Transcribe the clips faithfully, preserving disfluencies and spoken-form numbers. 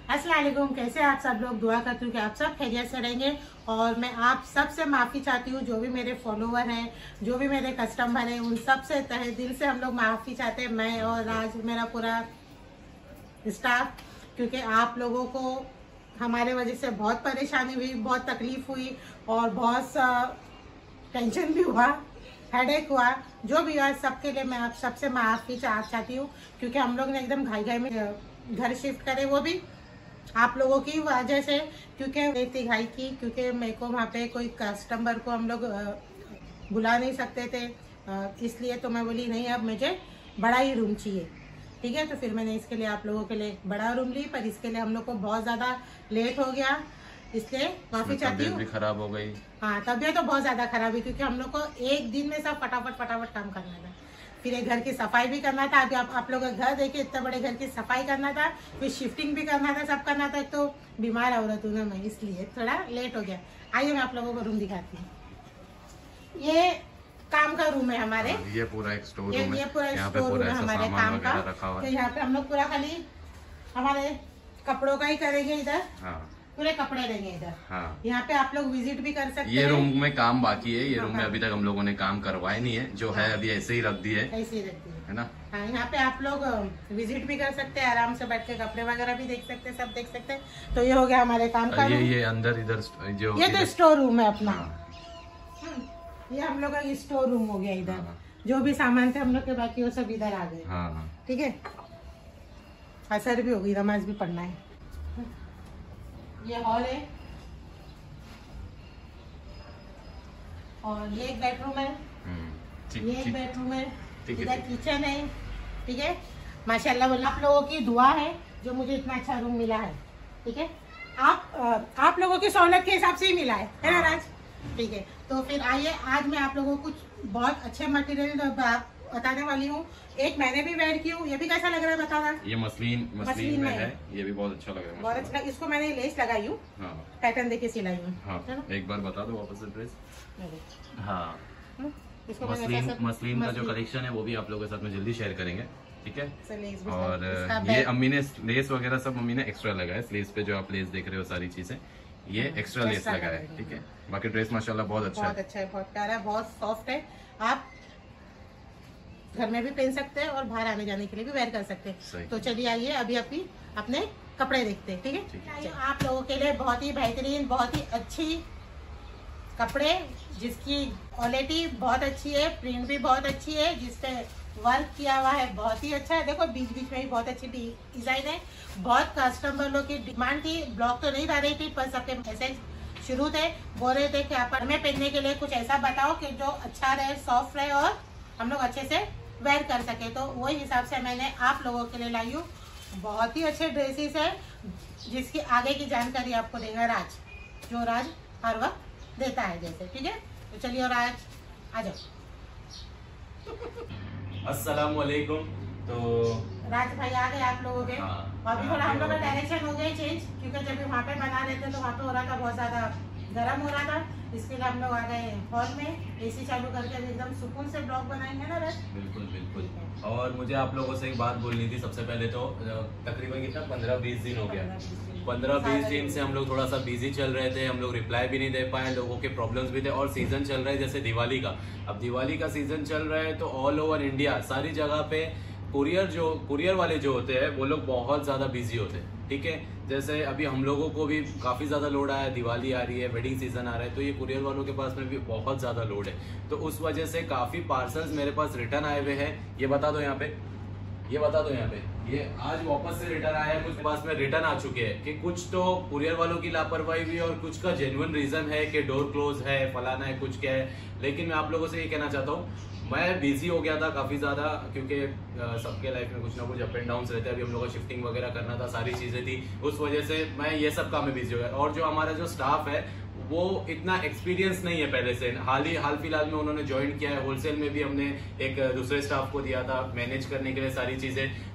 अस्सलाम वालेकुम। कैसे आप सब लोग? दुआ करती हूँ कि आप सब खैरियत से रहेंगे। और मैं आप सब से माफ़ी चाहती हूँ, जो भी मेरे फॉलोवर हैं, जो भी मेरे कस्टमर हैं, उन सब से तहे दिल से हम लोग माफ़ी चाहते हैं, मैं और आज मेरा पूरा स्टाफ, क्योंकि आप लोगों को हमारे वजह से बहुत परेशानी हुई, बहुत तकलीफ हुई और बहुत टेंशन भी हुआ, हेडेक हुआ। जो भी हुआ सबके लिए मैं आप सबसे माफ़ी चाह चाहती हूँ, क्योंकि हम लोग ने एकदम घाई घाई में घर शिफ्ट करे, वो भी आप लोगों की वजह से, क्योंकि इतनी घाई की, क्योंकि मेरे को वहाँ पे कोई कस्टमर को हम लोग बुला नहीं सकते थे, इसलिए तो मैं बोली नहीं, अब मुझे बड़ा ही रूम चाहिए। ठीक है, तो फिर मैंने इसके लिए आप लोगों के लिए बड़ा रूम ली, पर इसके लिए हम लोग को बहुत ज़्यादा लेट हो गया, इसलिए माफ़ी चाहती हूँ। भी खराब हो गई। हाँ, तबीयत तो बहुत ज़्यादा खराब हुई, क्योंकि हम लोग को एक दिन में सब फटाफट फटाफट काम करना था। फिर एक घर की सफाई भी करना था। अभी आप, आप लोग का घर देखिए, इतने बड़े घर की सफाई करना था, फिर शिफ्टिंग भी करना था, सब करना था। तो बीमार औरत हूँ ना मैं, इसलिए थोड़ा लेट हो गया। आइए मैं आप लोगों को रूम दिखाती हूँ। ये काम का रूम है हमारे। ये पूरा एक स्टोर ये, रूम है। ये पूरा यहाँ पे स्टोर रूम पूरा है हमारे काम का। तो यहाँ पे हम लोग पूरा खाली हमारे कपड़ों का ही करेंगे इधर। हाँ। पूरे कपड़े रहेंगे इधर। हाँ। यहाँ पे आप लोग विजिट भी कर सकते हैं। ये रूम में काम बाकी है। ये हाँ, रूम में अभी तक हम लोगों ने काम करवाया नहीं है, जो हाँ, है अभी ऐसे ही रख दी है, ऐसे ही रख दी है, है ना। हाँ, यहाँ पे आप लोग विजिट भी कर सकते हैं, आराम से बैठ के कपड़े वगैरह भी देख सकते हैं, सब देख सकते हैं। तो ये हो गया हमारे काम का। ये ये अंदर इधर जो ये तो स्टोर रूम है अपना। ये हम लोग का स्टोर रूम हो गया इधर। जो भी सामान थे हम लोग के बाकी वो सब इधर आ गए। ठीक है, असर भी होगी, नमाज भी पढ़ना है। ये हॉल है और ये एक बेडरूम है, ये एक बेडरूम है, इधर किचन है। ठीक है, माशाल्लाह बोला, आप लोगों की दुआ है जो मुझे इतना अच्छा रूम मिला है। ठीक है, आप आप लोगों की सहूलत के हिसाब से ही मिला है, है ना राज? ठीक है, तो फिर आइए, आज मैं आप लोगों को कुछ बहुत अच्छे मटेरियल बताने वाली हूँ। एक मैंने भी वेयर की हूँ, ये भी कैसा लग रहा है बताना। ये मसलिन मसलिन में है, ये भी बहुत अच्छा लग रहा है, बहुत अच्छा। इसको मैंने लेस लगाई हूँ, पैटर्न देके सिलाई हूँ। हाँ, एक बार बता दो वापस से ड्रेस। हाँ, इसको मसलिन मसलिन का जो कलेक्शन है वो भी आप लोगों के साथ में जल्दी शेयर करेंगे। ठीक है, और ये अम्मी ने लेस वगैरह सब मम्मी ने एक्स्ट्रा लगाया स्लीव्स पे, जो आप लेस देख रहे हो सारी चीजें ये एक्स्ट्रा लेस लगा है। ठीक है, बाकी ड्रेस माशाल्लाह बहुत अच्छा है, बहुत अच्छा है, बहुत प्यारा, बहुत सॉफ्ट है। आप घर में भी पहन सकते हैं और बाहर आने जाने के लिए भी वेयर कर सकते हैं। तो चलिए आइए, अभी अभी अपने कपड़े देखते हैं। ठीक है, ठीक है। आप लोगों के लिए बहुत ही बेहतरीन, बहुत ही अच्छी कपड़े, जिसकी क्वालिटी बहुत अच्छी है, प्रिंट भी बहुत अच्छी है, जिसपे वर्क किया हुआ है, बहुत ही अच्छा है। देखो बीच बीच में भी बहुत अच्छी डिजाइन है। बहुत कस्टमर लोग की डिमांड थी, ब्लॉग तो नहीं डाल रही थी, पर सबके मैसेज शुरू थे, बोल रहे थे कि आप हमें पहनने के लिए कुछ ऐसा बताओ कि जो अच्छा रहे, सॉफ्ट रहे और हम लोग अच्छे से वेयर कर सके। तो वही हिसाब से मैंने आप लोगों के लिए लाई हूँ। बहुत ही अच्छे ड्रेसेस है, जिसकी आगे की जानकारी आपको देगा राज, जो राज हर वक्त देता है जैसे। ठीक है, तो चलिए और आज आ जाओ। अस्सलाम वालेकुम। तो राज भाई आ गए आप लोगों के। हाँ, अभी थोड़ा हम लोग का डायरेक्शन हो गया चेंज, क्योंकि जब वहाँ पे बना रहे थे तो वहाँ पे हो रहा था, बहुत ज्यादा गर्म हो रहा था, इसके लिए हम लोग आ गए हॉल में, एसी चालू करके एकदम सुकून से ब्लॉग बनाएंगे ना राज। बिल्कुल बिल्कुल। और मुझे आप लोगों से एक बात बोलनी थी। सबसे पहले तो तकरीबन कितना पंद्रह बीस दिन हो गया, पंद्रह बीस दिन से हम लोग थोड़ा सा बिजी चल रहे थे, हम लोग रिप्लाई भी नहीं दे पाए, लोगों के प्रॉब्लम्स भी थे, और सीजन चल रहा है जैसे दिवाली का। अब दिवाली का सीजन चल रहा है तो ऑल ओवर इंडिया सारी जगह पे कुरियर जो कुरियर वाले जो होते हैं वो लोग बहुत ज्यादा बिजी होते हैं। ठीक है, जैसे अभी हम लोगों को भी काफी ज्यादा लोड आया है, दिवाली आ रही है, वेडिंग सीजन आ रहा है, तो ये कुरियर वालों के पास में भी बहुत ज्यादा लोड है। तो उस वजह से काफी पार्सल्स मेरे पास रिटर्न आए हुए हैं। ये बता दो यहाँ पे, ये बता दो यहाँ पे, ये आज वापस से रिटर्न आया है, कुछ पास में रिटर्न आ चुके हैं कि कुछ तो कुरियर वालों की लापरवाही भी और कुछ का जेन्युइन रीजन है कि डोर क्लोज है, फलाना है, कुछ क्या है। लेकिन मैं आप लोगों से ये कहना चाहता हूँ, मैं बिजी हो गया था काफी ज्यादा, क्योंकि सबके लाइफ में कुछ ना कुछ अप एंड डाउन रहते हैं। अभी हम लोग को शिफ्टिंग वगैरह करना था, सारी चीजें थी, उस वजह से मैं ये सब काम में बिजी हो गया। और जो हमारा जो स्टाफ है वो इतना एक्सपीरियंस नहीं है पहले से, हाल ही हाल फिलहाल में उन्होंने ज्वाइन किया है। होलसेल में भी हमने एक दूसरे स्टाफ को दिया था मैनेज करने के लिए सारी चीजें,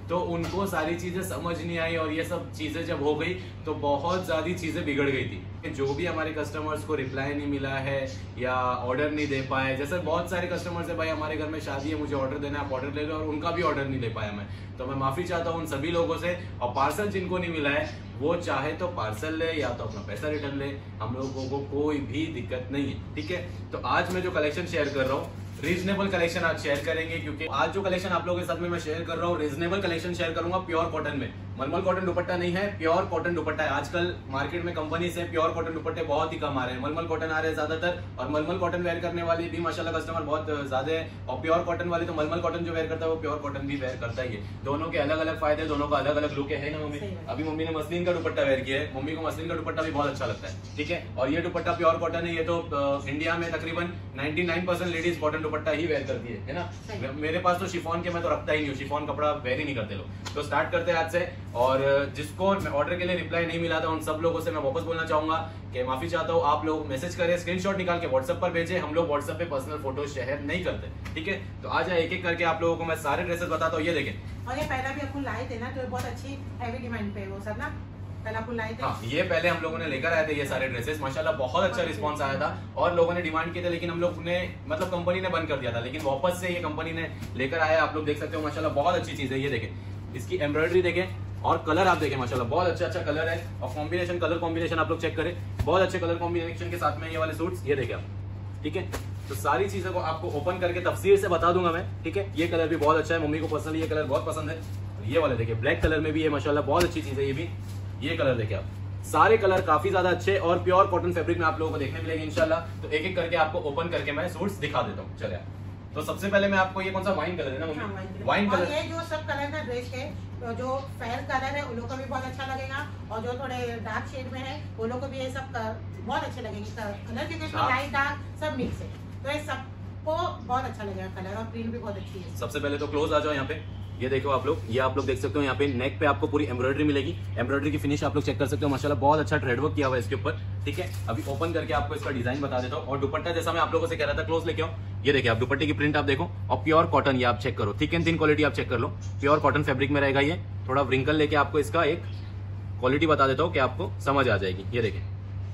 तो उनको सारी चीजें समझ नहीं आई और ये सब चीजें जब हो गई तो बहुत ज्यादा चीजें बिगड़ गई थी। जो भी हमारे कस्टमर्स को रिप्लाई नहीं मिला है या ऑर्डर नहीं दे पाए, जैसे बहुत सारे कस्टमर्स है भाई हमारे घर में शादी है, मुझे ऑर्डर देना है, आप ऑर्डर ले लो, और उनका भी ऑर्डर नहीं ले पाया मैं, तो मैं माफी चाहता हूँ उन सभी लोगों से। और पार्सल जिनको नहीं मिला है वो चाहे तो पार्सल ले या तो अपना पैसा रिटर्न ले, हम लोगों को कोई भी दिक्कत नहीं है, ठीक है। तो आज मैं जो कलेक्शन शेयर कर रहा हूँ रीजनेबल कलेक्शन आज शेयर करेंगे, क्योंकि आज जो कलेक्शन आप लोगों के साथ में मैं शेयर कर रहा हूँ रीजनेबल कलेक्शन शेयर करूंगा प्योर कॉटन में। मलमल कॉटन दुपट्टा नहीं है, प्योर कॉटन दुपट्टा है। आजकल मार्केट में कंपनी से प्योर कॉटन दुपट्टे बहुत ही कम आ रहे हैं, मलमल कॉटन आ रहे हैं ज्यादातर, और मलमल कॉटन वेयर करने वाले भी माशाल्लाह कस्टमर बहुत ज्यादा है, और प्योर कॉटन वाले तो मलमल कॉटन जो वेयर करता है वो प्योर कॉटन भी वेयर करता ही है। दोनों के अलग अलग फायदे, दोनों का अलग अलग लुक है ना मम्मी। अभी मम्मी ने मसलिन का दुपट्टा वेयर किया है, मम्मी को मसलिन का दुपट्टा भी बहुत अच्छा लगता है, ठीक है। और ये दुपट्टा प्योर कॉटन है, ये तो इंडिया में तकरीबन निन्यानवे परसेंट लेडीज कॉटन दुपट्टा ही वेयर करती है है ना। मेरे पास तो शिफॉन के मैं तो रखता ही नहीं हूँ, शिफॉन कपड़ा वेयर ही नहीं करते लोग। तो स्टार्ट करते हैं आज से। और जिसको ऑर्डर के लिए रिप्लाई नहीं मिला था उन सब लोगों से मैं वापस बोलना चाहूंगा कि माफी चाहता हूँ। आप लोग मैसेज करें, स्क्रीनशॉट निकाल के व्हाट्सएप पर भेजें, हम लोग व्हाट्सएप पे पर्सनल फोटो शेयर नहीं करते, ठीक है। तो आज एक एक करके आप लोगों को मैं सारे ड्रेसेस बताता हूँ। ये देखें, और ये पहला भी आपको लाए थे ना, तो बहुत अच्छी हैवी डिमांड पे वो सब ना, पहले आपको लाए थे। हाँ, ये पहले हम लोगों ने लेकर आए थे ये सारे ड्रेसेस, माशाल्लाह बहुत अच्छा रिस्पांस आया था और लोगों ने डिमांड किए थे, लेकिन हम लोग ने मतलब कंपनी ने बंद कर दिया था, लेकिन वापस से ये कंपनी ने लेकर आया। आप लोग देख सकते हो माशाल्लाह बहुत अच्छी चीज है। ये देखें, इसकी एम्ब्रॉयडरी देखें और कलर आप देखें, माशाल्लाह बहुत अच्छा अच्छा कलर है, और कॉम्बिनेशन कलर कॉम्बिनेशन आप लोग चेक करें, बहुत अच्छे कलर कॉम्बिनेशन के साथ में ये वाले सूट्स। ये देखें आप, ठीक है। तो सारी चीजों को आपको ओपन करके तफसीर से बता दूंगा मैं, ठीक है। ये कलर भी बहुत अच्छा है, मम्मी को पर्सनली ये कलर बहुत पसंद है। ये वाले देखिए ब्लैक कलर में भी है, माशाल्लाह बहुत अच्छी चीज है ये भी। ये कलर देखिए आप, सारे कलर काफी ज्यादा अच्छे और प्योर कॉटन फैब्रिक में आप लोगों को देखने मिलेंगे इंशाल्लाह। तो एक एक करके आपको ओपन करके मैं सूट्स दिखा देता हूँ। चलिए, तो सबसे पहले मैं आपको, ये कौन सा वाइन कलर है ना मम्मी? Wine colour. ये जो सब कलर का ड्रेस है, जो फेयर कलर है उन लोगों को भी बहुत अच्छा लगेगा, और जो थोड़े डार्क शेड में है उन लोगों को भी ये सब बहुत अच्छे लगेंगे कलर, क्योंकि इसमें लाइट डार्क सब मिक्स है, तो ये सबको बहुत अच्छा लगेगा कलर, और प्रिंट भी बहुत अच्छी है। सबसे पहले तो क्लोज आ जाओ यहाँ पे, ये देखो आप लोग, ये आप लोग देख सकते हो यहाँ पे नेक पे आपको पूरी एम्ब्रॉयडरी मिलेगी। एम्ब्रॉयडरी की फिनिश आप लोग चेक कर सकते हो, माशाल्लाह बहुत अच्छा थ्रेड वर्क किया हुआ है इसके ऊपर, ठीक है। अभी ओपन करके आपको इसका डिजाइन बता देता हूँ। और दुपट्टा जैसा मैं आप लोगों से कह रहा था, क्लोज लेके आओ, ये देखिए आप दुपट्टे की प्रिंट आप देखो, और प्योर कॉटन ये आप चेक करो, थिक एंड थिन क्वालिटी आप चेक कर लो, प्योर कॉटन फैब्रिक में रहेगा ये। थोड़ा व्रिंकल लेके आपको इसका एक क्वालिटी बता देता हूँ कि आपको समझ आ जाएगी। ये देखिए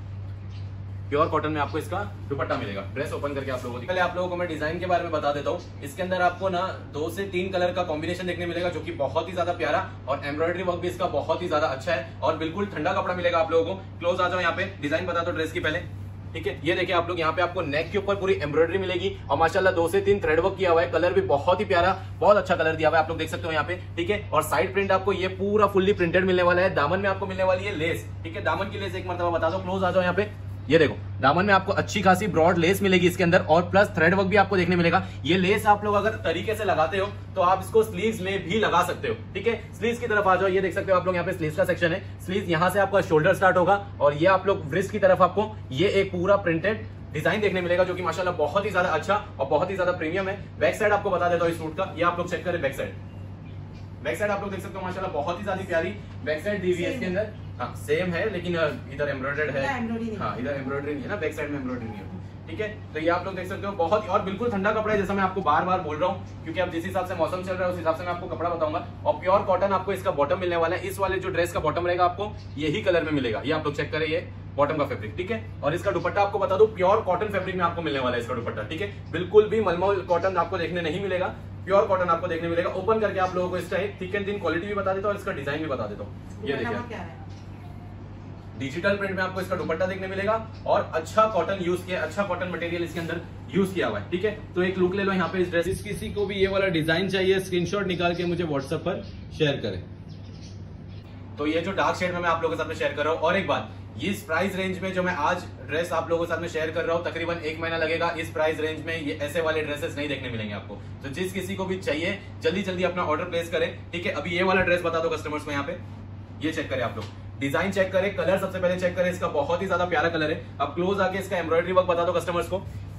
प्योर कॉटन में आपको इसका दुपट्टा मिलेगा। ड्रेस ओपन करके आप लोगों को, पहले आप लोगों को मैं डिजाइन के बारे में बता देता हूँ। इसके अंदर आपको ना दो से तीन कलर का कॉम्बिनेशन देखने मिलेगा, जो कि बहुत ही ज्यादा प्यारा, और एम्ब्रॉयडरी वर्क भी इसका बहुत ही ज्यादा अच्छा है, और बिल्कुल ठंडा कपड़ा मिलेगा आप लोगों को। क्लोज आ जाओ यहाँ पे, डिजाइन बता दो ड्रेस की पहले, ठीक है। ये देखिए आप लोग, यहाँ पे आपको नेक के ऊपर पूरी एम्ब्रॉयडरी मिलेगी, और माशाल्लाह दो से तीन थ्रेड वर्क किया हुआ है, कलर भी बहुत ही प्यारा, बहुत अच्छा कलर दिया हुआ है, आप लोग देख सकते हो यहाँ पे, ठीक है। और साइड प्रिंट आपको ये पूरा फुल्ली प्रिंटेड मिलने वाला है। दामन में आपको मिलने वाली है लेस, ठीक है। दामन की लेस एक मरतबा बता दो, क्लोज आ जाओ यहाँ पे, ये देखो दामन में आपको अच्छी खासी ब्रॉड लेस मिलेगी इसके अंदर, और प्लस थ्रेड वर्क भी आपको देखने मिलेगा। ये लेस आप लोग अगर तरीके से लगाते हो तो आप इसको स्लीव्स में भी लगा सकते हो, ठीक है। स्लीव्स की तरफ आ जाओ, ये देख सकते हो आप लोग, यहाँ पे स्लीव्स का सेक्शन है। स्लीव्स यहाँ से आपका शोल्डर स्टार्ट होगा, और ये आप लोग व्रिस्ट की तरफ आपको ये एक पूरा प्रिंटेड डिजाइन देखने मिलेगा, जो कि माशाल्लाह बहुत ही ज्यादा अच्छा और बहुत ही ज्यादा प्रीमियम है। बैक साइड आपको बता देता हूँ इस सूट का, ये आप लोग चेक करें बैक साइड। बैक साइड आप लोग देख सकते हो माशाल्लाह बहुत ही ज्यादा प्यारी बैक साइड दी हुई है इसके अंदर। हाँ सेम है, लेकिन इधर एम्ब्रॉयडर्ड है, हाँ इधर एम्ब्रॉयडरी नहीं है ना, बैक साइड में एम्ब्रॉयडरी नहीं है, ठीक है। तो ये आप लोग देख सकते हो बहुत, और बिल्कुल ठंडा कपड़ा है, जैसा मैं आपको बार बार बोल रहा हूँ, क्योंकि अब जिस हिसाब से मौसम चल रहा है उस हिसाब से मैं आपको कपड़ा बताऊंगा। और प्योर कॉटन आपको इसका बॉटम मिलने वाला है। इस वाले जो ड्रेस का बॉटम रहेगा आपको यही कलर में मिलेगा, ये आप लोग चेक करें, ये बॉटम का फैब्रिक, ठीक है। और इसका दुपट्टा आपको बता दो प्योर कॉटन फैब्रिक में आपको मिलने वाला है इसका दुपट्टा, ठीक है। बिल्कुल भी मलमल कॉटन आपको देखने नहीं मिलेगा, प्योर कॉटन आपको देखने मिलेगा। ओपन करके आप लोगों को इसका एक थिक एंड थिन क्वालिटी भी बता देता हूँ और इसका डिजाइन भी बता देता हूँ। ये देखिए डिजिटल प्रिंट में आपको इसका दुपट्टा देखने मिलेगा, और अच्छा कॉटन यूज किया, अच्छा कॉटन मटेरियल इसके अंदर यूज किया हुआ है, ठीक है। तो एक लुक ले लो यहाँ पे इस ड्रेस। किसी को भी ये वाला डिजाइन चाहिए, स्क्रीनशॉट निकाल के मुझे व्हाट्सएप पर शेयर करें। तो ये जो डार्क शेड में मैं आप लोगों के साथ में शेयर कर रहा हूँ, और एक बात, इस प्राइस रेंज में जो मैं आज ड्रेस आप लोगों के साथ में शेयर कर रहा हूँ, तकरीबन एक महीना लगेगा। इस प्राइस रेंज में ये ऐसे वाले ड्रेसेस नहीं देखने मिलेंगे आपको। तो जिस किसी को भी चाहिए जल्दी जल्दी अपना ऑर्डर प्लेस करें, ठीक है। अभी ये वाला ड्रेस बता दो कस्टमर्स को, यहाँ पे ये चेक करें आप लोग, डिजाइन चेक करें, कलर सबसे पहले चेक करें, इसका बहुत ही ज्यादा प्यारा कलर है। अब क्लोज आके इसका एम्ब्रॉयडरी वर्क बता दो कस्टमर्स को,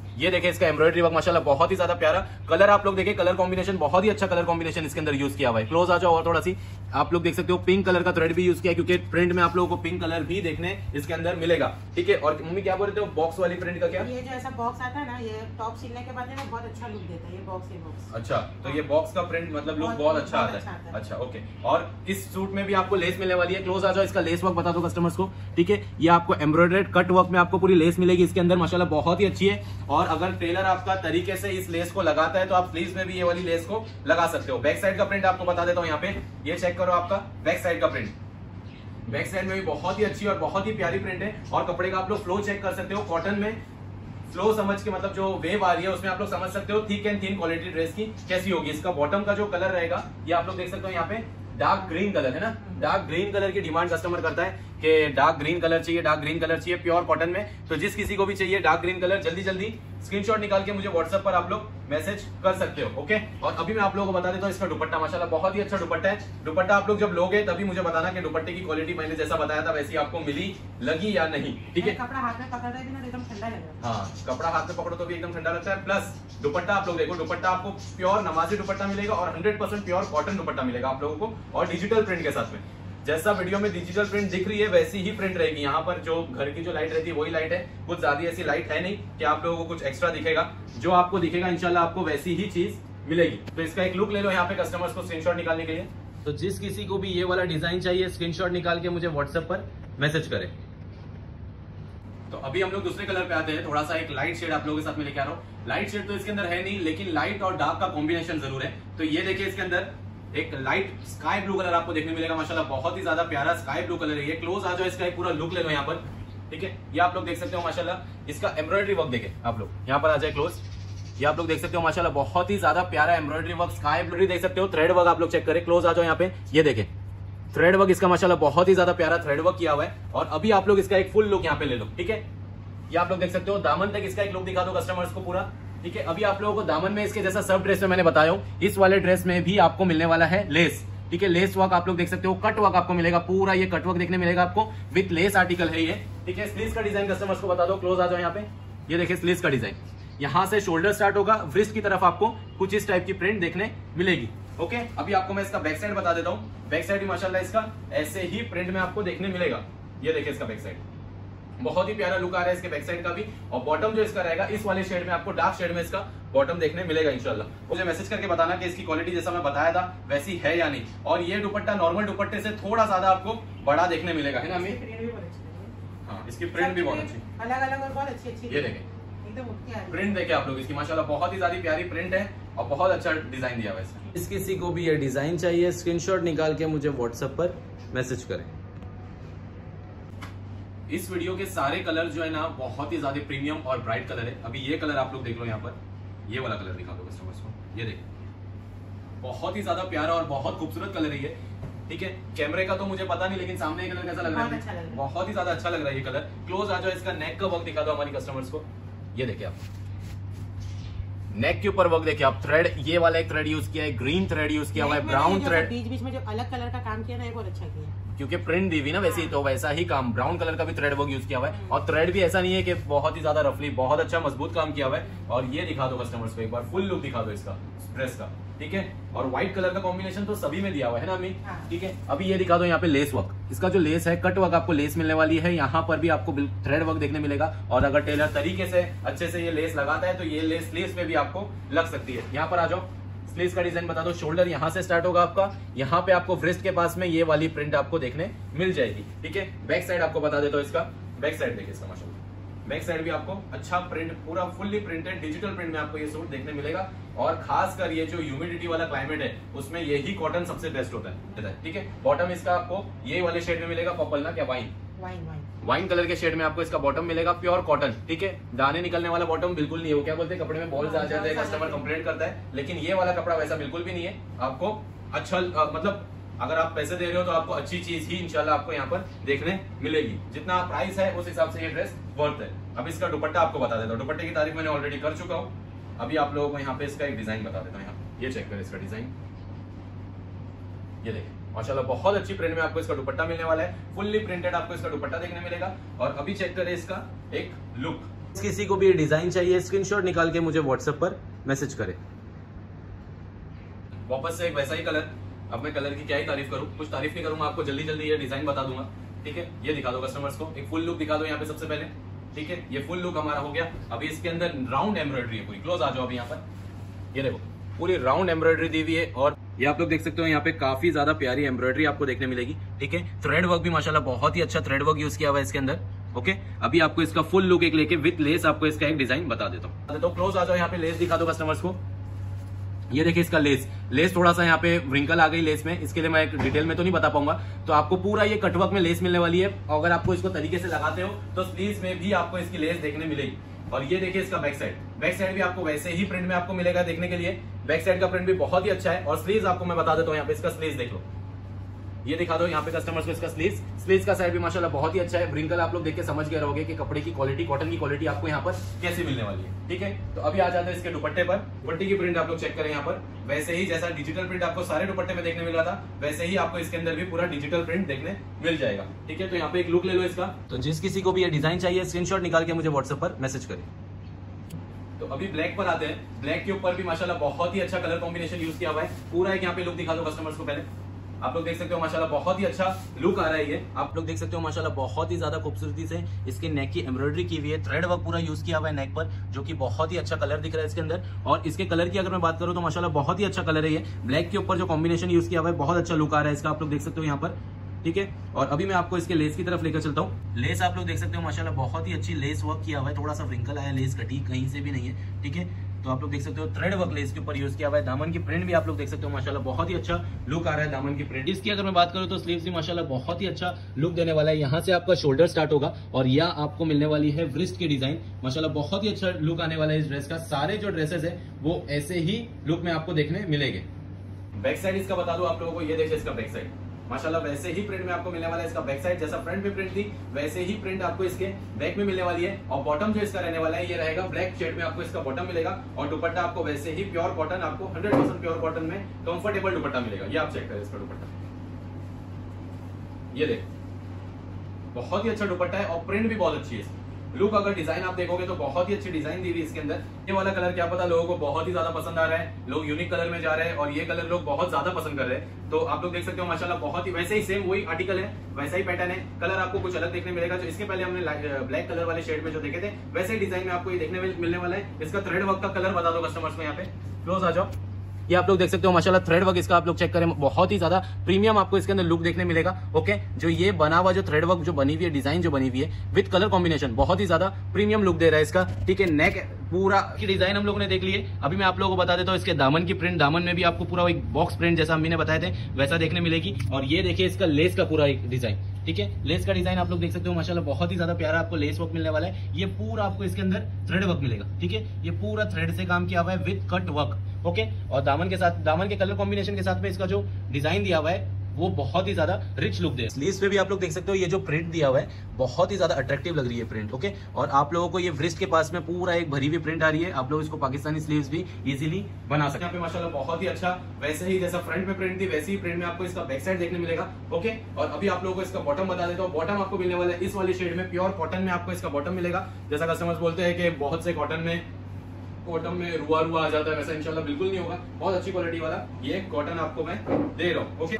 ये देखिए इसका एम्ब्रॉयडरी वर्क माशाल्लाह बहुत ही ज्यादा प्यारा। कलर आप लोग देखिए, कलर कॉम्बिनेशन बहुत ही अच्छा कलर कॉम्बिनेशन इसके अंदर यूज किया हुआ है। क्लोज आ जाओ और थोड़ा सी, आप लोग देख सकते हो पिंक कलर का थ्रेड भी यूज किया, क्योंकि प्रिंट में आप लोगों को पिंक कलर भी देखने इसके अंदर मिलेगा। ठीक है, और मम्मी क्या बोल रहे थे बॉक्स वाली प्रिंट का क्या? ये जो ऐसा बॉक्स आता है ना, ये टॉप सिलने के बाद ना बहुत अच्छा लुक देता है ये बॉक्स। ये बॉक्स अच्छा, तो ये बॉक्स का प्रिंट मतलब लुक बहुत अच्छा आता है। अच्छा ओके, और इस सूट में भी आपको लेस मिलने वाली है। क्लोज आ जाओ, इसका लेस वर्क बता दो कस्टमर्स को। ठीक है, ये आपको एम्ब्रॉयडर्ड कट वर्क में आपको पूरी लेस मिलेगी इसके अंदर, माशाल्लाह बहुत ही अच्छी है। और अगर टेलर आपका तरीके से इस लेस को लगाता है तो आप स्लीव्स में भी ये वाली लेस को लगा सकते हो। बैक साइड का प्रिंट आपको बता देता हूँ, यहाँ पे ये चेक करो आपका बैक साइड का प्रिंट। बैक साइड में भी बहुत ही अच्छी और बहुत ही प्यारी प्रिंट है। और कपड़े का आप लोग फ्लो चेक कर सकते हो, कॉटन में फ्लो समझ के, मतलब जो वेव आ रही है उसमें आप लोग समझ सकते हो thick and thin quality dress की कैसी होगी। इसका बॉटम का जो कलर रहेगा ये आप लोग देख सकते हो, यहाँ पे डार्क ग्रीन कलर है ना, डार्क ग्रीन कलर की डिमांड कस्टमर करता है कि डार्क ग्रीन कलर चाहिए, डार्क ग्रीन कलर चाहिए प्योर कॉटन में। तो जिस किसी को भी चाहिए डार्क ग्रीन कलर, जल्दी जल्दी स्क्रीनशॉट निकाल के मुझे व्हाट्सएप पर आप लोग मैसेज कर सकते हो। ओके, और अभी मैं आप लोगों को बता देता हूँ इसका दुपट्टा, माशाल्लाह बहुत ही अच्छा दुपट्टा है। दुपट्टा आप लोग जब लोगे तभी मुझे बताना कि दुपट्टे की क्वालिटी मैंने जैसा बताया था वैसी आपको मिली, लगी या नहीं। ठीक है, कपड़ा हाथ में पकड़े भी ना एकदम ठंडा लगेगा। हाँ, कपड़ा हाथ में पकड़ो तो भी एकदम ठंडा लगता है। प्लस दुपट्टा आप लोग देखो, दुपट्टा आपको प्योर नमाजी दुपट्टा मिलेगा और hundred percent pure cotton dupatta मिलेगा आप लोगों को, और डिजिटल प्रिंट के साथ में। जैसा वीडियो में डिजिटल प्रिंट दिख रही है वैसी ही प्रिंट रहेगी। यहाँ पर जो घर की जो लाइट रहती है वही लाइट है, कुछ ज्यादा ऐसी लाइट है नहीं कि आप लोगों को कुछ एक्स्ट्रा दिखेगा। जो आपको दिखेगा इंशाल्लाह आपको वैसी ही चीज मिलेगी। तो इसका एक लुक ले लो यहाँ पे कस्टमर्स को स्क्रीनशॉट निकालने के लिए। तो जिस किसी को भी ये वाला डिजाइन चाहिए स्क्रीनशॉट निकाल के मुझे व्हाट्सएप पर मैसेज करें। तो अभी हम लोग दूसरे कलर पे आते हैं, थोड़ा सा एक लाइट शेड आप लोगों के साथ में लेके आ रहा हूँ। लाइट शेड तो इसके अंदर है नहीं, लेकिन लाइट और डार्क का कॉम्बिनेशन जरूर है। तो ये देखिए इसके अंदर एक लाइट स्काई ब्लू कलर आपको देखने मिलेगा, माशाल्लाह बहुत ही ज्यादा प्यारा स्काई ब्लू कलर है ये। क्लोज आ जाओ, इसका एक पूरा लुक ले लो यहाँ पर। ठीक है, ये आप लोग देख सकते हो माशाल्लाह इसका एम्ब्रॉयडरी वर्क देखे आप लोग, यहाँ पर आ जाए क्लोज। ये आप लोग देख सकते हो माशाल्लाह बहुत ही ज्यादा प्यारा एम्ब्रॉयडरी वर्क, स्काई ब्लू देख सकते हो। थ्रेड वर्क आप लोग चेक करें, क्लोज आ जाओ यहाँ पे, ये देखे थ्रेड वर्क इसका माशाल्लाह बहुत ही ज्यादा प्यारा थ्रेड वर्क किया हुआ है। और अभी आप लोग इसका एक फुल लुक यहाँ पे ले लो। ठीक है, ये आप लोग देख सकते हो, दामन तक इसका एक लुक दिखा दो कस्टमर्स को पूरा। ठीक है, अभी आप लोगों को दामन में इसके जैसा सब ड्रेस में मैंने बताया हूँ, इस वाले ड्रेस में भी आपको मिलने वाला है लेस। ठीक है, लेस वर्क आप लोग देख सकते हो, कट वर्क आपको मिलेगा पूरा, ये कट वर्क देखने मिलेगा आपको विथ लेस आर्टिकल है ये। ठीक है, स्लीव्स का डिजाइन कस्टमर्स को बता दो, क्लोज आ जाओ यहाँ पे। ये देखिए स्लीव्स का डिजाइन, यहाँ से शोल्डर स्टार्ट होगा, व्रिस्ट की तरफ आपको कुछ इस टाइप की प्रिंट देखने मिलेगी। ओके, अभी आपको मैं इसका बैक साइड बता देता हूँ। बैक साइड भी माशाल्लाह इसका ऐसे ही प्रिंट में आपको देखने मिलेगा। ये देखिए इसका बैक साइड, बहुत ही प्यारा लुक आ रहा है इसके बैक साइड का भी। और बॉटम जो इसका रहेगा इस वाले शेड में आपको डार्क शेड में इसका बॉटम देखने मिलेगा इंशाल्लाह। मुझे मैसेज करके बताना कि इसकी क्वालिटी जैसा मैं बताया था वैसी है या नहीं। और ये दुपट्टा नॉर्मल दुपट्टे से थोड़ा ज्यादा आपको बड़ा देखने मिलेगा, है ना अम्मी? हाँ, इसकी प्रिंट भी बहुत अच्छी, अलग अलग और बहुत अच्छी अच्छी। ये देखें प्रिंट देखे आप लोग इसकी, माशाल्लाह बहुत ही ज्यादा प्यारी प्रिंट है और बहुत अच्छा डिजाइन दिया हुआ है इसमें। इस किसी को भी ये डिजाइन चाहिए स्क्रीनशॉट निकाल के मुझे व्हाट्सएप पर मैसेज करें। इस वीडियो के सारे कलर जो है ना बहुत ही ज्यादा प्रीमियम और ब्राइट कलर है। अभी ये कलर आप लोग देख लो यहाँ पर, ये वाला कलर दिखा दो कस्टमर्स को। ये देखिए बहुत ही ज्यादा प्यारा और बहुत खूबसूरत कलर है ये। ठीक है, कैमरे का तो मुझे पता नहीं, लेकिन सामने ये कलर कैसा लग रहा है? अच्छा लग बहुत ही ज्यादा अच्छा लग रहा है ये कलर। क्लोज आ जाओ, इसका नेक का वर्क दिखा दो हमारी कस्टमर्स को। ये देखिए आप नेक के ऊपर वर्क देखिए आप, थ्रेड ये वाला एक थ्रेड यूज किया है, ग्रीन थ्रेड यूज किया हुआ है, ब्राउन थ्रेड बीच बीच में जो अलग कलर का काम किया ना ये बहुत अच्छा किया, क्योंकि प्रिंट दी हुई ना वैसे ही, तो वैसा ही काम ब्राउन कलर का भी थ्रेड वर्क यूज किया हुआ है। और थ्रेड भी ऐसा नहीं है कि बहुत ही ज्यादा रफली, बहुत अच्छा मजबूत काम किया हुआ है। और ये दिखा दो कस्टमर्स को एक बार फुल लुक दिखा दो इसका ड्रेस का। ठीक है, और व्हाइट कलर का कॉम्बिनेशन तो सभी में दिया हुआ है ना अम्मी? ठीक है, अभी ये दिखा दो यहाँ पे लेस वर्क, इसका जो लेस है कट वर्क आपको लेस मिलने वाली है। यहाँ पर भी आपको थ्रेड वर्क देखने मिलेगा। और अगर टेलर तरीके से अच्छे से ये लेस लगाता है तो ये लेस स्लीव्स पे भी आपको लग सकती है। यहाँ पर आ जाओ, स्लीव्स का डिजाइन बता दो। शोल्डर यहाँ से स्टार्ट होगा आपका, यहाँ पे आपको व्रिस्ट के पास में ये वाली प्रिंट आपको देखने मिल जाएगी। ठीक है, बैक साइड आपको बता देता हूँ इसका, बैक साइड देखिए इसका माशाल्लाह, बैक साइड भी आपको अच्छा प्रिंट, पूरा फुल्ली प्रिंटेड डिजिटल प्रिंट में आपको ये सूट देखने मिलेगा। और खासकर ये जो ह्यूमिडिटी वाला क्लाइमेट है उसमें यही कॉटन सबसे बेस्ट होता है। ठीक है, बॉटम इसका आपको ये वाले शेड में मिलेगा, पर्पल ना क्या wine wine wine wine colour के शेड में आपको इसका बॉटम मिलेगा, प्योर कॉटन। ठीक है, दाने निकलने वाला बॉटम बिल्कुल नहीं है, वो क्या बोलते हैं कपड़े में बॉल्स आ जाते हैं, कस्टमर कंप्लेंट करता है, लेकिन ये वाला कपड़ा वैसा बिल्कुल भी नहीं है। आपको अच्छा आ, मतलब अगर आप पैसे दे रहे हो तो आपको अच्छी चीज ही इंशाल्लाह आपको यहाँ पर देखने मिलेगी। जितना प्राइस है उस हिसाब से ये ड्रेस वर्थ है। अब इसका दुपट्टा आपको बता देता हूँ, दुपट्टे की तारीफ मैंने ऑलरेडी कर चुका हूँ। अभी आप लोगों को यहाँ पे इसका एक डिजाइन बता देता हूँ। यहाँ ये चेक करें इसका डिजाइन, ये देखिए माशाल्लाह बहुत अच्छी प्रिंट में आपको इसका दुपट्टा मिलने वाला है, फुल्ली प्रिंटेड आपको इसका दुपट्टा देखने मिलेगा। और अभी चेक करें इसका एक लुक, किसी को भी ये डिजाइन चाहिए स्क्रीनशॉट निकाल के मुझे व्हाट्सएप पर मैसेज करें। वापस से एक वैसा ही कलर। अब मैं कलर की क्या ही तारीफ करूं, कुछ तारीफ नहीं करूंगा, आपको जल्दी जल्दी ये डिजाइन बता दूंगा। ठीक है, ये दिखा दो कस्टमर्स को, एक फुल लुक दिखा दो यहाँ पे सबसे पहले। ठीक है, ये फुल लुक हमारा हो गया। अभी इसके अंदर राउंड एम्ब्रॉयडरी है पूरी। क्लोज आ जाओ अभी यहाँ पर, ये देखो पूरी राउंड एम्ब्रॉयडरी दी हुई है और ये आप लोग देख सकते हो यहाँ पे काफी ज्यादा प्यारी एम्ब्रॉयडरी आपको देखने मिलेगी। ठीक है, थ्रेड वर्क भी माशाल्लाह बहुत ही अच्छा थ्रेड वर्क यूज किया हुआ है इसके अंदर। ओके, अभी आपको इसका फुल लुक एक लेके विद लेस आपको इसका एक डिजाइन बता देता हूँ। तो क्लोज आ जाओ, यहाँ पे लेस दिखा दो कस्टमर्स को। ये देखिए इसका लेस लेस थोड़ा सा यहाँ पे व्रिंकल आ गई लेस में, इसके लिए मैं एक डिटेल में तो नहीं बता पाऊंगा। तो आपको पूरा ये कटवर्क में लेस मिलने वाली है। अगर आपको इसको तरीके से लगाते हो तो स्लीव्स में भी आपको इसकी लेस देखने मिलेगी। और ये देखिए इसका बैक साइड, बैक साइड भी आपको वैसे ही प्रिंट में आपको मिलेगा देखने के लिए। बैक साइड का प्रिंट भी बहुत ही अच्छा है। और स्लीव्स आपको मैं बता देता हूँ, यहाँ पे इसका स्लीव्स देख लो, ये दिखा दो यहाँ पे कस्टमर्स को इसका स्लीव्स। स्लीव्स का साइड भी माशाल्लाह बहुत ही अच्छा है। व्रिंकल आप लोग देख के समझ गए रहोगे कि कपड़े की क्वालिटी, कॉटन की क्वालिटी आपको यहाँ पर कैसे मिलने वाली है। ठीक है, तो अभी आ जाते हैं इसके दुपट्टे पर। दुपट्टे की प्रिंट आप लोग चेक करें यहाँ पर, वैसे ही जैसा डिजिटल प्रिंट आपको सारे दुपट्टे में देखने मिल रहा था, वैसे ही आपको इसके अंदर भी पूरा डिजिटल प्रिंट देखने मिल जाएगा। ठीक है, तो यहाँ पे एक लुक ले लो इसका। तो जिस किसी को भी ये डिजाइन चाहिए स्क्रीनशॉट निकाल के मुझे व्हाट्सएप पर मैसेज करें। तो अभी ब्लैक पर आते हैं। ब्लैक के ऊपर भी माशाल्लाह बहुत ही अच्छा कलर कॉम्बिनेशन यूज किया हुआ है। पूरा एक यहाँ पे लुक दिखा दो कस्टमर्स को। पहले आप लोग देख सकते हो माशाल्लाह बहुत ही अच्छा लुक आ रहा है ये। आप लोग देख सकते हो माशाल्लाह बहुत ही ज्यादा खूबसूरती से इसके नेक की एम्ब्रॉयडरी की हुई है। थ्रेड वर्क पूरा यूज किया हुआ है नेक पर, जो कि बहुत ही अच्छा कलर दिख रहा है इसके अंदर। और इसके कलर की अगर मैं बात करूं तो माशाल्लाह बहुत ही अच्छा कलर है ये। ब्लैक के ऊपर जो कॉम्बिनेशन यूज किया हुआ है बहुत अच्छा लुक आ रहा है इसका, आप लोग देख सकते हो यहाँ पर। ठीक है, और अभी मैं आपको इसके लेस की तरफ लेकर चलता हूँ। लेस आप लोग देख सकते हो माशाल्लाह बहुत ही अच्छी लेस वर्क किया हुआ है। थोड़ा सा व्रिंकल आया, लेस कटी कहीं से भी नहीं है। ठीक है, तो आप लोग देख सकते हो थ्रेड वर्क लेस के ऊपर यूज किया हुआ है। दामन की प्रिंट भी आप लोग देख सकते हो माशाल्लाह बहुत ही अच्छा लुक आ रहा है दामन की प्रिंट। इसकी अगर मैं बात करूं तो स्लीव्स भी माशाल्लाह बहुत ही अच्छा लुक देने वाला है। यहाँ से आपका शोल्डर स्टार्ट होगा और यहाँ आपको मिलने वाली है व्रिस्ट की डिजाइन। माशाल्लाह बहुत ही अच्छा लुक आने वाला है इस ड्रेस का। सारे जो ड्रेसेस है वो ऐसे ही लुक में आपको देखने मिलेंगे। बैक साइड इसका बता दो आप लोगों को, ये देखिए इसका बैक साइड माशाल्लाह वैसे ही प्रिंट में आपको मिलने वाला है इसका बैक साइड। जैसा फ्रंट में प्रिंट थी वैसे ही प्रिंट आपको इसके बैक में मिलने वाली है। और बॉटम जो इसका रहने वाला है ये रहेगा ब्लैक शेड में, आपको इसका बॉटम मिलेगा। और दुपट्टा आपको वैसे ही प्योर कॉटन, आपको हंड्रेड परसेंट प्योर कॉटन में कंफर्टेबल दुपट्टा मिलेगा। ये आप चेक करें इसका दुपट्टा, ये देख बहुत ही अच्छा दुपट्टा है और प्रिंट भी बहुत अच्छी है। लुक अगर डिजाइन आप देखोगे तो बहुत ही अच्छी डिजाइन दी हुई इसके अंदर। ये वाला कलर क्या पता लोगों को बहुत ही ज्यादा पसंद आ रहा है, लोग यूनिक कलर में जा रहे हैं और ये कलर लोग बहुत ज्यादा पसंद कर रहे हैं। तो आप लोग देख सकते हो माशाल्लाह बहुत ही वैसे ही सेम वही आर्टिकल है, वैसा ही पैटर्न है। कलर आपको कुछ अलग देखने मिलेगा। जो इसके पहले हमने ब्लैक कलर वाले शेड में जो देखे थे वैसे ही डिजाइन में आपको ये देखने मिलने वाला है। इसका थ्रेड वर्क का कलर बता दो कस्टमर्स को। यहाँ पे क्लोज आ जाओ, ये आप लोग देख सकते हो माशाल्लाह थ्रेड वर्क इसका आप लोग चेक करें, बहुत ही ज्यादा प्रीमियम आपको इसके अंदर लुक देखने मिलेगा। ओके, जो ये बना हुआ जो थ्रेड वर्क जो बनी हुई है, डिजाइन जो बनी हुई है विद कलर कॉम्बिनेशन बहुत ही ज्यादा प्रीमियम लुक दे रहा है इसका। ठीक है, नेक पूरा की डिजाइन हम लोगों ने देख ली है। अभी मैं आप लोगों को बता देता हूँ इसके दामन की प्रिंट। दामन में भी आपको पूरा एक बॉक्स प्रिंट जैसा अम्मी ने बताए थे वैसा देखने मिलेगी। और ये देखिए इसका लेस का पूरा एक डिजाइन। ठीक है, लेस का डिजाइन आप लोग देख सकते हो माशाल्लाह बहुत ही ज्यादा प्यारा आपको लेस वर्क मिलने वाला है। ये पूरा आपको इसके अंदर थ्रेड वर्क मिलेगा। ठीक है, ये पूरा थ्रेड से काम किया हुआ है विद कट वर्क। ओके, और दामन के साथ, दामन के कलर कॉम्बिनेशन के साथ में इसका जो डिजाइन दिया हुआ है वो बहुत ही ज्यादा रिच लुक दे। स्लीव्स पे भी आप लोग देख सकते हो ये जो प्रिंट दिया हुआ है बहुत ही ज्यादा अट्रैक्टिव लग रही है प्रिंट। ओके, और आप लोगों को ये व्रिस्ट के पास में पूरा एक भरी हुई प्रिंट आ रही है। आप लोग इसको पाकिस्तानी स्लीव्स भी इजीली बना सकते हैं। यहाँ पे माशाल्लाह बहुत ही अच्छा वैसे ही जैसा फ्रंट में प्रिंट थी वैसे ही प्रिंट में आपको इसका बैक साइड देखने मिलेगा। ओके, और अभी आप लोगों को इसका बॉटम बता देता हूँ। बॉटम आपको मिलने वाला है इस वाली शेड में, प्योर कॉटन में आपको इसका बॉटम मिलेगा। जैसा कस्टमर्स बोलते हैं कि बहुत से कॉटन में कॉटन में रुआ रुआ आ जाता है, वैसा इंशाल्लाह बिल्कुल नहीं होगा। बहुत अच्छी क्वालिटी वाला ये कॉटन आपको मैं दे रहा हूँ। ओके,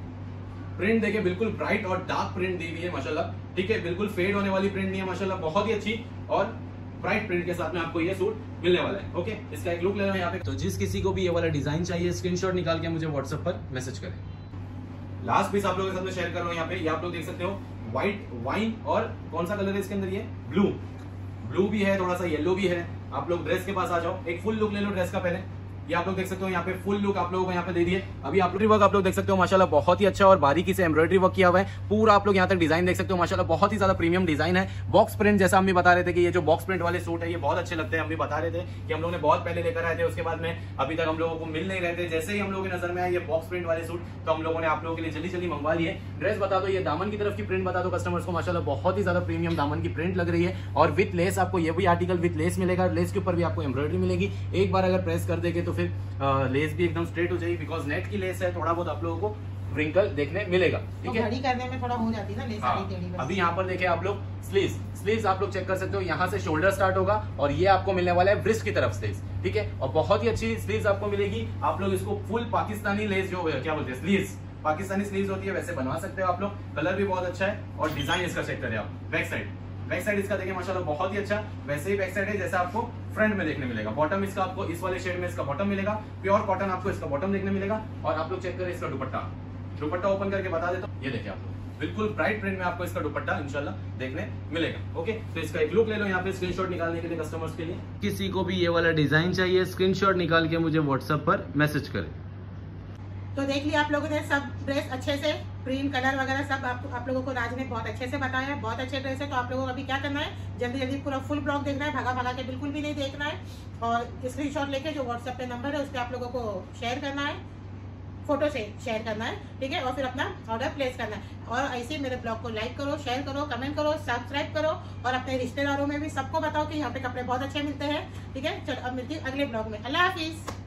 प्रिंट देखिए बिल्कुल ब्राइट और डार्क प्रिंट दी हुई है माशाल्लाह। ठीक है, बिल्कुल फेड होने वाली प्रिंट नहीं है माशाल्लाह, बहुत ही अच्छी और ब्राइट प्रिंट के साथ में आपको ये सूट मिलने वाला है। ओके, इसका एक लुक ले लो यहाँ पे। तो जिस किसी को भी ये वाला डिजाइन चाहिए स्क्रीनशॉट निकाल के मुझे व्हाट्सएप पर मैसेज करें। लास्ट पीस आप लोगों के साथ में शेयर कर रहा हूँ यहाँ पे। ये आप लोग देख सकते हो व्हाइट वाइन और कौन सा कलर है इसके अंदर, ये ब्लू ब्लू भी है, थोड़ा सा येलो भी है। आप लोग ड्रेस के पास आ जाओ, एक फुल लुक ले लो ड्रेस का। पहले ये आप लोग देख सकते हो यहाँ पे फुल लुक आप लोगों को यहाँ पे दे दिए। अभी आप लोग वर्क आप लोग देख सकते हो माशाल्लाह बहुत ही अच्छा और बारीकी से एम्ब्रॉयडरी वर्क किया हुआ है। पूरा आप लोग यहाँ तक डिजाइन देख सकते हो माशाल्लाह बहुत ही ज्यादा प्रीमियम डिजाइन है। बॉक्स प्रिंट जैसा हम भी बता रहे थे कि ये जो बॉक्स प्रिंट वाले सूट है ये बहुत अच्छे लगते हैं। हम भी बता रहे थे कि हम लोग ने बहुत पहले लेकर आए थे, उसके बाद में अभी तक हम लोगों को मिल नहीं रहे थे। जैसे ही हम लोगों की नजर में आए ये बॉक्स प्रिंट वाले सूट तो हम लोगों ने आप लोगों के लिए जल्दी जल्दी मंगवा लिए। ड्रेस बता दो, ये दामन की तरफ की प्रिंट बता दो कस्टमर्स को। माशाल्लाह बहुत ही ज्यादा प्रीमियम दामन की प्रिंट लग रही है और विथ लेस आपको ये भी आर्टिकल विथ लेस मिलेगा। लेस के ऊपर भी आपको एम्ब्रॉयडरी मिलेगी। एक बार अगर प्रेस कर देंगे तो फिर लेस भी एकदम स्ट्रेट हो जाएगी, बिकॉज नेट की लेस है। थोड़ा बहुत आप लोगों को व्रिंकल देखने मिलेगा। ठीक है, घड़ी करने में थोड़ा हो जाती है ना लेस वाली टेढ़ी। अभी यहाँ पर देखिए आप लोग स्लीव्स स्लीव्स आप लोग चेक कर सकते हो, यहाँ से शोल्डर स्टार्ट होगा और ये आपको मिलने वाला है ब्रिस्ट की तरफ स्लीव्स। ठीक है, और बहुत ही अच्छी स्लीव्स आपको मिलेगी। आप लोग इसको फुल पाकिस्तानी लेस जो क्या बोलते हैं स्लीव्स, पाकिस्तानी स्लीव्स होती है वैसे बनवा सकते हो आप लोग। कलर भी बहुत अच्छा है और डिजाइन इसका चेक करें आप। बैक साइड बैक साइड इसका देखिए माशाल्लाह बहुत ही अच्छा, वैसे ही बैक साइड है जैसा आपको फ्रंट में देखने मिलेगा। बॉटम इसका आपको इस वाले शेड में इसका बॉटम मिलेगा, प्योर कॉटन आपको इसका बॉटम देखने मिलेगा। और आप लोग चेक करें इसका दुपट्टा, दुपट्टा ओपन करके बता देता हूँ, ये देखिए आप लोग बिल्कुल ब्राइट प्रिंट में आपको इसका दुपट्टा इंशाल्लाह देखने मिलेगा। ओके, तो इसका एक लुक ले लो यहाँ पे स्क्रीनशॉट निकालने के लिए कस्टमर्स के लिए। किसी को भी ये वाला डिजाइन चाहिए स्क्रीनशॉट निकाल के मुझे व्हाट्सएप पर मैसेज करें। तो देख लिया आप लोगों ने सब ड्रेस अच्छे से, प्रिंट कलर वगैरह सब आप, आप लोगों को राज ने बहुत अच्छे से बताया है। बहुत अच्छे ड्रेस है। तो आप लोगों को अभी क्या करना है, जल्दी जल्दी पूरा फुल ब्लॉग देखना है, भागा भागा के बिल्कुल भी नहीं देखना है। और स्क्रीनशॉट लेके जो व्हाट्सएप पे नंबर है उस पर आप लोगों को शेयर करना है, फोटो से शेयर करना है। ठीक है, और फिर अपना ऑर्डर प्लेस करना है। और ऐसे ही मेरे ब्लॉग को लाइक करो, शेयर करो, कमेंट करो, सब्सक्राइब करो और अपने रिश्तेदारों में भी सबको बताओ कि यहाँ पे कपड़े बहुत अच्छे मिलते हैं। ठीक है, चलो अब मिलती है अगले ब्लॉग में। अल्लाह हाफिज।